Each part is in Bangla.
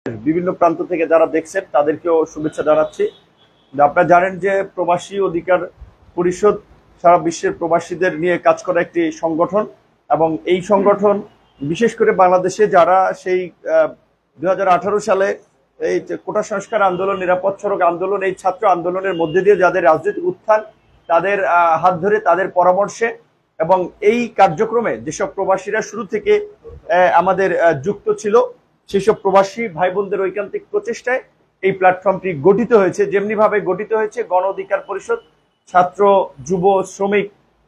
বিভিন্ন প্রান্ত থেকে যারা দেখছেন তাদেরকেও শুভেচ্ছা জানাচ্ছি। আপনারা জানেন যে প্রবাসী অধিকার পরিষদ সারা বিশ্বের প্রবাসীদের নিয়ে কাজ করা একটি সংগঠন, এবং এই সংগঠন বিশেষ করে বাংলাদেশে যারা সেই 2018 সালে এই কোটা সংস্কার আন্দোলন, নিরাপদ সড়ক আন্দোলন, এই ছাত্র আন্দোলনের মধ্যে দিয়ে যাদের রাজনৈতিক উত্থান, তাদের হাত ধরে, তাদের পরামর্শে এবং এই কার্যক্রমে যেসব প্রবাসীরা শুরু থেকে আমাদের যুক্ত ছিল, সেসব প্রবাসী ভাই বোনদের ঐকান্তিক প্রচেষ্টায় এই প্ল্যাটফর্মটি গঠিত হয়েছে। যেমনি ভাবে গঠিত হয়েছে গণ অধিকার পরিষদ, ছাত্র, যুব, শ্রমিক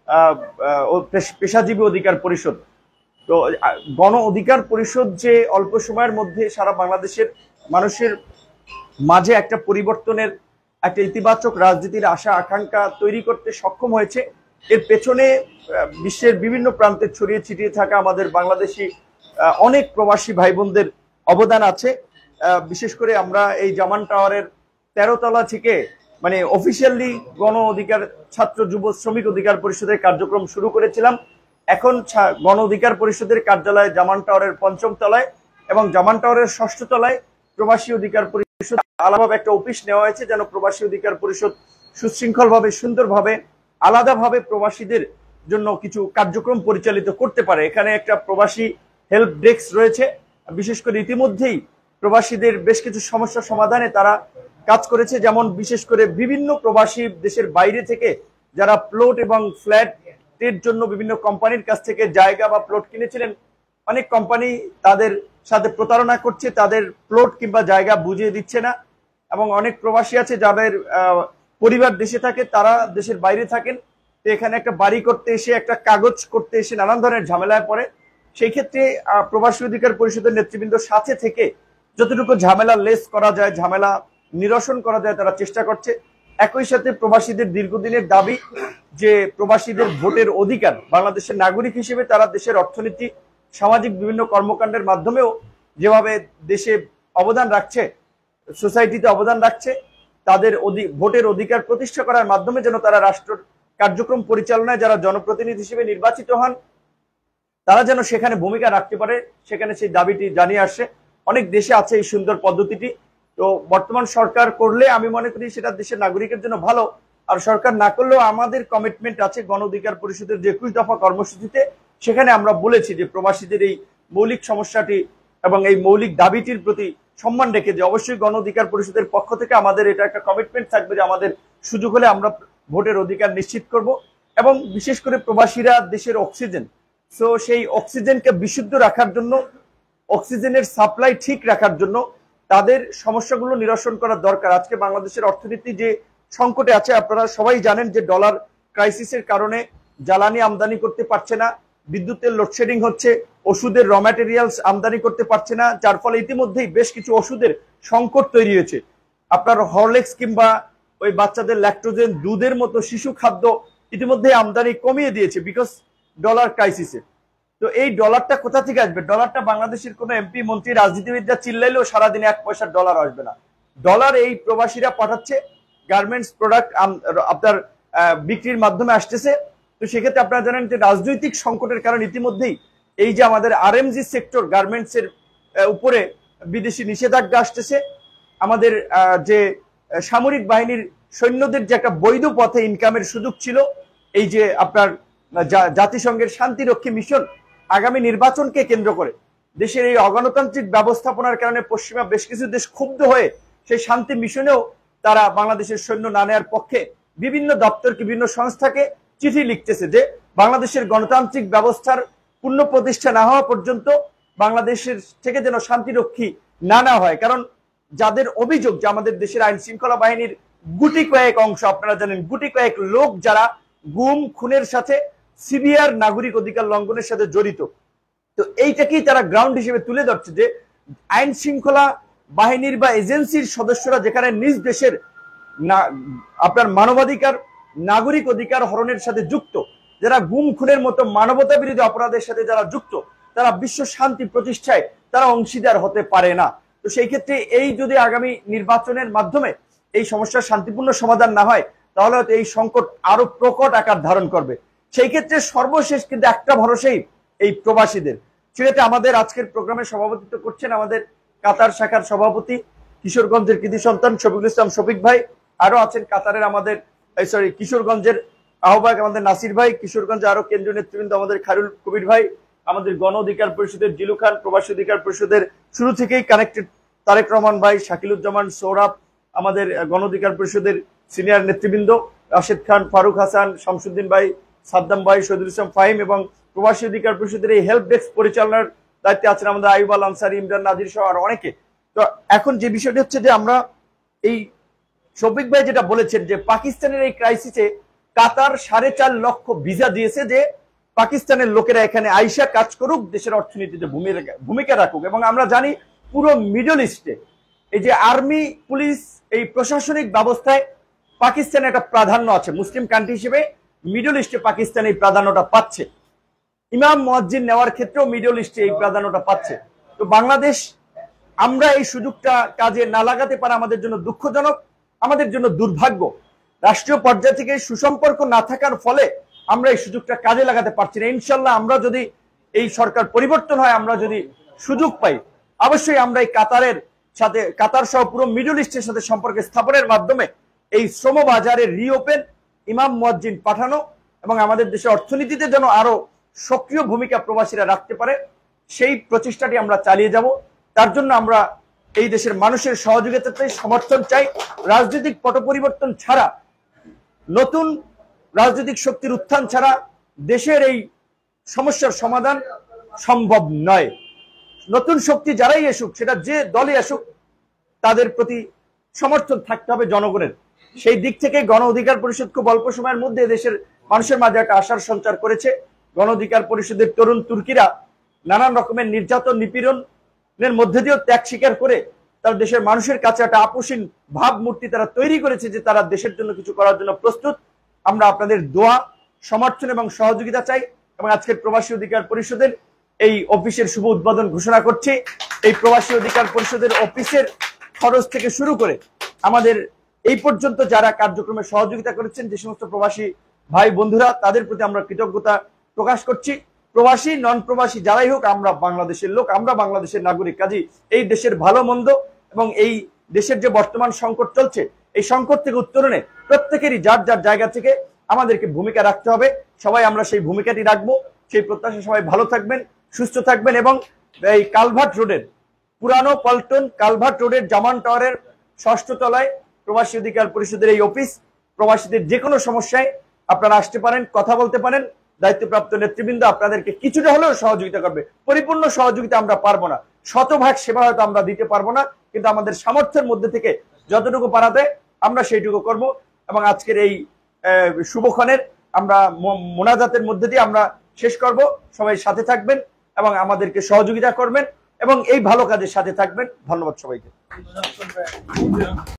ও পেশাজীবী অধিকার পরিষদ। তো গণ অধিকার পরিষদ যে অল্প সময়ের মধ্যে সারা বাংলাদেশের মানুষের মাঝে একটা পরিবর্তনের, একটা ইতিবাচক রাজনীতির আশা আকাঙ্ক্ষা তৈরি করতে সক্ষম হয়েছে, এর পেছনে বিশ্বের বিভিন্ন প্রান্তে ছড়িয়ে ছিটিয়ে থাকা আমাদের বাংলাদেশি অনেক প্রবাসী ভাই বোনদের অবদান আছে। বিশেষ করে আমরা এই জামান টাওয়ারের 13 তলা থেকে মানে অফিসিয়ালি গণ অধিকার ছাত্র যুব শ্রমিক অধিকার পরিষদের কার্যক্রম শুরু করেছিলাম। এখন গণ অধিকার পরিষদের কার্যালয় জামান টাওয়ারের 5ম তলায় এবং জামান টাওয়ারের 6ষ্ঠ তলায় প্রবাসী অধিকার পরিষদ আলাদাভাবে একটা অফিস নেওয়া হয়েছে, যেন প্রবাসী অধিকার পরিষদ সুশৃঙ্খলভাবে, সুন্দরভাবে, আলাদাভাবে প্রবাসীদের জন্য কিছু কার্যক্রম পরিচালিত করতে পারে। এখানে একটা প্রবাসী হেল্প ডেস্ক রয়েছে। বিশেষ করে ইতিমধ্যেই প্রবাসীদের বেশ কিছু সমস্যা সমাধানে তারা কাজ করেছে, যেমন বিশেষ করে বিভিন্ন প্রবাসী দেশের বাইরে থেকে যারা প্লট এবং ফ্ল্যাটের জন্য বিভিন্ন কোম্পানির কাছ থেকে জায়গা বা প্লট কিনেছিলেন, অনেক কোম্পানি তাদের সাথে প্রতারণা করছে, তাদের প্লট কিংবা জায়গা বুঝিয়ে দিচ্ছে না, এবং অনেক প্রবাসী আছে যাদের পরিবার দেশে থাকে, তারা দেশের বাইরে থাকেন। তো এখানে একটা বাড়ি করতে এসে, একটা কাগজ করতে এসে নানান ধরনের ঝামেলায় পড়ে। সেই ক্ষেত্রে প্রবাসী অধিকার পরিষদের নেতৃবৃন্দ সাথে থেকে যতটুকু ঝামেলা লেস করা যায়, ঝামেলা নিরসন করা যায়, তারা চেষ্টা করছে। একই সাথে প্রবাসীদের দীর্ঘদিনের দাবি যে প্রবাসীদের ভোটের অধিকার, বাংলাদেশের নাগরিক হিসেবে তারা দেশের অর্থনীতি, সামাজিক বিভিন্ন কর্মকাণ্ডের মাধ্যমেও যেভাবে দেশে অবদান রাখছে, সোসাইটিতে অবদান রাখছে, তাদের ভোটের অধিকার প্রতিষ্ঠা করার মাধ্যমে যেন তারা রাষ্ট্র কার্যক্রম পরিচালনায় যারা জনপ্রতিনিধি হিসেবে নির্বাচিত হন, তারা যেন সেখানে ভূমিকা রাখতে পারে, সেখানে সেই দাবিটি জানিয়ে আসে। অনেক দেশে আছে এই সুন্দর পদ্ধতিটি। তো বর্তমান সরকার করলে আমি মনে করি সেটা দেশের নাগরিকের জন্য ভালো, আর সরকার না করলেও আমাদের কমিটমেন্ট আছে গণ অধিকার পরিষদের যে 21 দফা কর্মসূচিতে, সেখানে আমরা বলেছি যে প্রবাসীদের এই মৌলিক সমস্যাটি এবং এই মৌলিক দাবিটির প্রতি সম্মান রেখে যে অবশ্যই গণ অধিকার পরিষদের পক্ষ থেকে আমাদের এটা একটা কমিটমেন্ট থাকবে যে আমাদের সুযোগ হলে আমরা ভোটের অধিকার নিশ্চিত করব। এবং বিশেষ করে প্রবাসীরা দেশের অক্সিজেন, সো সেই অক্সিজেনকে বিশুদ্ধ রাখার জন্য, অক্সিজেনের সাপ্লাই ঠিক রাখার জন্য তাদের সমস্যাগুলো নিরসন করা দরকার। আজকে বাংলাদেশের অর্থনীতি যে সংকটে আছে, আপনারা সবাই জানেন যে ডলার ক্রাইসিসের কারণে জ্বালানি আমদানি করতে পারছে না, বিদ্যুতের লোডশেডিং হচ্ছে, ওষুধের র ম্যাটেরিয়ালস আমদানি করতে পারছে না, যার ফলে ইতিমধ্যেই বেশ কিছু ওষুধের সংকট তৈরি হয়েছে। আপনার হরলিক্স কিংবা ওই বাচ্চাদের ল্যাকটোজেন, দুধের মতো শিশু খাদ্য ইতিমধ্যে আমদানি কমিয়ে দিয়েছে বিকজ ডলার ক্রাইসিসে। তো এই ডলারটা কোথা থেকে আসবে? ডলারটা বাংলাদেশের কোনো এমপি, মন্ত্রী, রাজনীতিবিদরা চিল্লাইলেও সারাদিনে 1 পয়সার ডলার আসবে না। ডলার এই প্রবাসীরা পাঠাচ্ছে, গার্মেন্টস প্রোডাক্ট আপনার বিক্রির মাধ্যমে আসতেছে। তো সেক্ষেত্রে আপনারা জানেন যে রাজনৈতিক সংকটের কারণে ইতিমধ্যেই এই যে আমাদের আরএমজি সেক্টর, গার্মেন্টস এর উপরে বিদেশি নিষেধাজ্ঞা আসতেছে। আমাদের যে সামরিক বাহিনীর সৈন্যদের যে একটা বৈধ পথে ইনকামের সুযোগ ছিল, এই যে আপনার জাতিসংঘের শান্তিরক্ষী মিশন, আগামী নির্বাচনকে কেন্দ্র করে দেশের এই অগণতান্ত্রিক ব্যবস্থাপনার কারণে পশ্চিমা বেশ কিছু দেশ ক্ষুব্ধ হয়ে সেই শান্তি মিশনেও তারা বাংলাদেশের সৈন্য না নেওয়ার পক্ষে বিভিন্ন দপ্তরকে, বিভিন্ন সংস্থাকে চিঠি লিখতেছে যে বাংলাদেশের গণতান্ত্রিক ব্যবস্থার পূর্ণ প্রতিষ্ঠা না হওয়া পর্যন্ত বাংলাদেশের থেকে যেন শান্তিরক্ষী না নেওয়া হয়। কারণ যাদের অভিযোগ যে আমাদের দেশের আইন শৃঙ্খলা বাহিনীর গুটি কয়েক অংশ, আপনারা জানেন গুটি কয়েক লোক যারা গুম খুনের সাথে, সিভিয়ার নাগরিক অধিকার লঙ্ঘনের সাথে জড়িত। তো এইটাকেই তারা গ্রাউন্ড হিসেবে তুলে ধরছে যে আইন শৃঙ্খলা বাহিনীর বা এজেন্সির সদস্যরা যেখানে নিজ দেশের আপনার মানবাধিকার, নাগরিক অধিকার হরণের সাথে যুক্ত, যারা গুম খুনের মতো মানবতা বিরোধী অপরাধের সাথে যারা যুক্ত, তারা বিশ্ব শান্তি প্রতিষ্ঠায় তারা অংশীদার হতে পারে না। তো সেই ক্ষেত্রে এই যদি আগামী নির্বাচনের মাধ্যমে এই সমস্যার শান্তিপূর্ণ সমাধান না হয়, তাহলে হয়তো এই সংকট আরো প্রকট আকার ধারণ করবে। সেই ক্ষেত্রে সর্বশেষ কিন্তু একটা ভরসাই এই প্রবাসীদের। সেক্ষেত্রে আমাদের আজকের প্রোগ্রামে সভাপতিত্ব করছেন আমাদের কাতার শাখার সভাপতি, কিশোরগঞ্জের কৃতি সন্তান শফিকুল ইসলাম শফিক ভাই, আরো আছেন কাতারের আমাদের কিশোরগঞ্জের আহ্বায়ক আমাদের নাসির ভাই, কিশোরগঞ্জে আরো কেন্দ্রীয় নেতৃবৃন্দ আমাদের খায়রুল কবির ভাই, আমাদের গণ অধিকার পরিষদের জিলু খান, প্রবাসী অধিকার পরিষদের শুরু থেকেই কানেক্টেড তারেক রহমান ভাই, শাকিলুজ্জামান সৌরভ, আমাদের গণ অধিকার পরিষদের সিনিয়র নেতৃবৃন্দ রাশেদ খান, ফারুক হাসান, শামসুদ্দিন ভাই, সাদ্দাম ভাই, শহীদুল ইসলাম ফাহিম এবং প্রবাসী অধিকার পরিষদের এই হেল্প ডেস্ক পরিচালনার দায়িত্বে আছেন আমাদের আইব আল আনসারি, ইমরান নাজির সহ আর অনেকে। তো এখন যে বিষয়টি হচ্ছে যে আমরা এই শফিক ভাই যেটা বলেছেন যে পাকিস্তানের এই ক্রাইসিসে কাতার 4.5 লক্ষ ভিসা দিয়েছে যে পাকিস্তানের লোকেরা এখানে আইসা কাজ করুক, দেশের অর্থনীতিতে ভূমিকা রাখুক। এবং আমরা জানি পুরো মিডল ইস্টে এই যে আর্মি, পুলিশ, এই প্রশাসনিক ব্যবস্থায় পাকিস্তানের একটা প্রাধান্য আছে। মুসলিম কান্ট্রি হিসেবে মিডল ইস্টে পাকিস্তান এই প্রাধান্যটা পাচ্ছে। ইমাম মুয়াজ্জিন নেওয়ার ক্ষেত্রেও মিডল ইস্টে এই প্রাধান্যটা পাচ্ছে। তো বাংলাদেশ, আমরা এই সুযোগটা কাজে না লাগাতে পারা আমাদের জন্য দুঃখজনক, আমাদের জন্য দুর্ভাগ্য। রাষ্ট্রীয় পর্যায় থেকে সুসম্পর্ক না থাকার ফলে আমরা এই সুযোগটা কাজে লাগাতে পারছি না। ইনশাল্লাহ আমরা যদি এই সরকার পরিবর্তন হয়, আমরা যদি সুযোগ পাই, অবশ্যই আমরা এই কাতারের সাথে, কাতার সহ পুরো মিডল ইস্টের সাথে সম্পর্ক স্থাপনের মাধ্যমে এই শ্রম বাজারে রিওপেন, ইমাম মুয়াজ্জিন পাঠানো এবং আমাদের দেশের অর্থনীতিতে যেন আরো সক্রিয় ভূমিকা প্রবাসীরা রাখতে পারে, সেই প্রচেষ্টাটি আমরা চালিয়ে যাব। তার জন্য আমরা এই দেশের মানুষের সহযোগিতা চাই, সমর্থন চাই। রাজনৈতিক পট পরিবর্তন ছাড়া, নতুন রাজনৈতিক শক্তির উত্থান ছাড়া দেশের এই সমস্যার সমাধান সম্ভব নয়। নতুন শক্তি যারাই আসুক, সেটা যে দলই আসুক, তাদের প্রতি সমর্থন থাকতে হবে জনগণের। সেই দিক থেকে গণ অধিকার পরিষদ খুব অল্প সময়ের মধ্যে দেশের মানুষের মাঝে একটা আশার সঞ্চার করেছে। গণ অধিকার পরিষদের তরুণ তুর্কিরা নানান রকমের নির্যাতন, নিপীড়নের মধ্যে দিয়েও ত্যাগ স্বীকার করে তারা দেশের মানুষের কাছে একটা আপোষহীন ভাবমূর্তি তারা তৈরি করেছে যে তারা দেশের জন্য কিছু করার জন্য প্রস্তুত। আমরা আপনাদের দোয়া, সমর্থন এবং সহযোগিতা চাই। এবং আজকের প্রবাসী অধিকার পরিষদের এই অফিসের শুভ উদ্বোধন ঘোষণা করছি। এই প্রবাসী অধিকার পরিষদের অফিসের খরচ থেকে শুরু করে আমাদের এই পর্যন্ত যারা কার্যক্রমে সহযোগিতা করেছেন, যে সমস্ত প্রবাসী ভাই বন্ধুরা, তাদের প্রতি আমরা কৃতজ্ঞতা প্রকাশ করছি। প্রবাসী, নন প্রবাসী যারাই হোক, আমরা বাংলাদেশের লোক, আমরা বাংলাদেশের নাগরিক। কাজী এই দেশের ভালো মন্দ এবং এই দেশের যে বর্তমান সংকট চলছে, এই সংকট থেকে উত্তরণে প্রত্যেকেরই যার যার জায়গা থেকে আমাদেরকে ভূমিকা রাখতে হবে। সবাই আমরা সেই ভূমিকাটি রাখবো। সেই প্রত্যাশা, সবাই ভালো থাকবেন, সুস্থ থাকবেন। এবং এই কালভার্ট রোডের, পুরানো পল্টন কালভার্ট রোডের জামান টাওয়ারের 6ষ্ঠ তলায় প্রবাসী অধিকার পরিষদের এই অফিস। প্রবাসীদের যে কোনো সমস্যায় আপনারা আসতে পারেন, কথা বলতে পারেন। দায়িত্বপ্রাপ্ত নেতৃবৃন্দ আপনাদেরকে কিছুটা হলেও সহযোগিতা করবে। পরিপূর্ণ সহযোগিতা আমরা পারবো না, শতভাগ সেবা হয়তো আমরা দিতে পারবো না, কিন্তু আমাদের সামর্থ্যের মধ্যে থেকে যতটুকু পারা যায় আমরা সেইটুকু করব। এবং আজকের এই শুভক্ষণের আমরা মোনাজাতের মধ্যে দিয়ে আমরা শেষ করব। সবাই সাথে থাকবেন এবং আমাদেরকে সহযোগিতা করবেন এবং এই ভালো কাজের সাথে থাকবেন। ধন্যবাদ সবাইকে।